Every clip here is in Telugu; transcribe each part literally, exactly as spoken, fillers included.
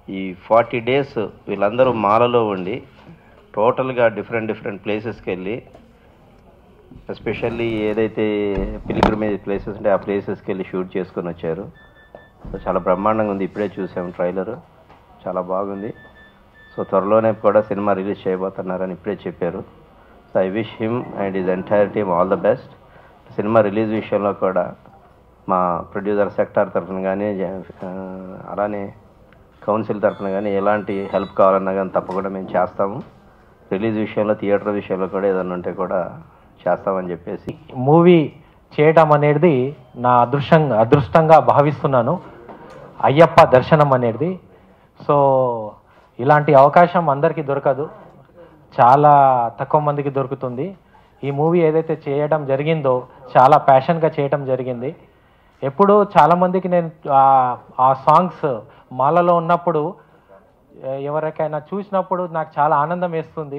ఈ ఫార్టీ డేస్ వీళ్ళందరూ మాలలో ఉండి టోటల్గా డిఫరెంట్ డిఫరెంట్ ప్లేసెస్కి వెళ్ళి ఎస్పెషల్లీ ఏదైతే పిలిగ్రిమేజ్ ప్లేసెస్ ఉంటే ఆ ప్లేసెస్కి వెళ్ళి షూట్ చేసుకొని వచ్చారు. సో చాలా బ్రహ్మాండంగా ఉంది. ఇప్పుడే చూసాము ట్రైలర్, చాలా బాగుంది. సో త్వరలోనే కూడా సినిమా రిలీజ్ చేయబోతున్నారని ఇప్పుడే చెప్పారు. So I wish him and his entire team all the best. Cinema release విషయంలో కూడా మా ప్రొడ్యూసర్ సెక్టార్ తరఫున కానీ అలానే కౌన్సిల్ తరఫున కానీ ఎలాంటి హెల్ప్ కావాలన్నా కానీ తప్పకుండా మేము చేస్తాము. రిలీజ్ విషయంలో, థియేటర్ విషయంలో కూడా ఏదైనా ఉంటే కూడా చేస్తామని చెప్పేసి మూవీ చేయడం అనేది నా అదృష్టం అదృష్టంగా భావిస్తున్నాను. అయ్యప్ప దర్శనం అనేది. సో ఇలాంటి అవకాశం అందరికీ దొరకదు, చాలా తక్కువ మందికి దొరుకుతుంది. ఈ మూవీ ఏదైతే చేయడం జరిగిందో చాలా ప్యాషన్గా చేయడం జరిగింది. ఎప్పుడు చాలామందికి నేను ఆ సాంగ్స్ మాలలో ఉన్నప్పుడు ఎవరికైనా చూసినప్పుడు నాకు చాలా ఆనందం వేస్తుంది.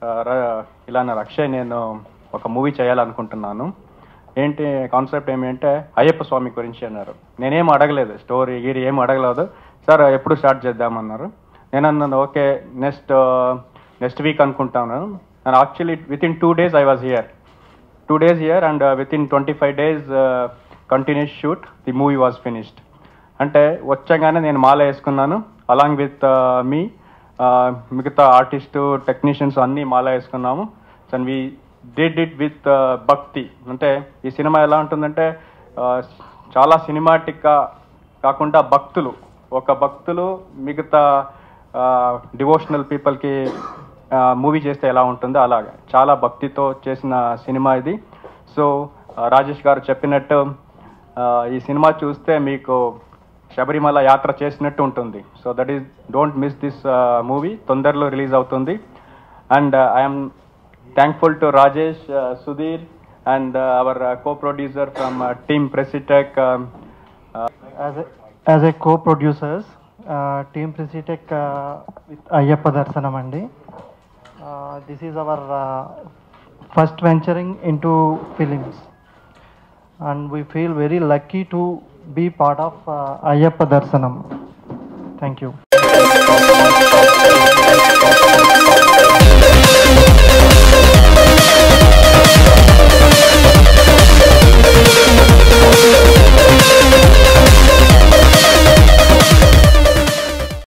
ఇలా నా అక్షయ్ నేను ఒక మూవీ చేయాలనుకుంటున్నాను. ఏంటి కాన్సెప్ట్ ఏమిటంటే అయ్యప్ప స్వామి గురించి అన్నారు. నేనేం అడగలేదు, స్టోరీ గీరి ఏం అడగలేదు. సార్ ఎప్పుడు స్టార్ట్ చేద్దామన్నారు. నేను అన్నాను ఓకే నెక్స్ట్ నెక్స్ట్ వీక్ అనుకుంటాను. And actually within two days I was here two days here and within twenty five days continuous shoot the movie was finished. అంటే వచ్చగానే నేను మాల వేసుకున్నాను అలాంగ్ విత్ మీ మిగతా ఆర్టిస్టు టెక్నీషియన్స్ అన్నీ మాల వేసుకున్నాము. And we did it with bhakti. అంటే ఈ సినిమా ఎలా ఉంటుందంటే చాలా సినిమాటిక్గా కాకుండా భక్తులు ఒక భక్తులు మిగతా డివోషనల్ పీపుల్కి మూవీ చేస్తే ఎలా ఉంటుందో అలాగా చాలా భక్తితో చేసిన సినిమా ఇది. సో రాజేష్ గారు చెప్పినట్టు ఈ సినిమా చూస్తే మీకు శబరిమల యాత్ర చేసినట్టు ఉంటుంది. So that is don't miss this movie. తొందరలో రిలీజ్ అవుతుంది. And I'm thankful to Rajesh, Sudheer and our co-producer from uh, team Presitech. Um, uh, as a, as a co-producers, uh, team Presitech uh, with Ayyappa Darshanam andi. Uh, this is our uh, first venturing into films, and we feel very lucky to be part of uh, Ayyappa Darshanam. Thank you.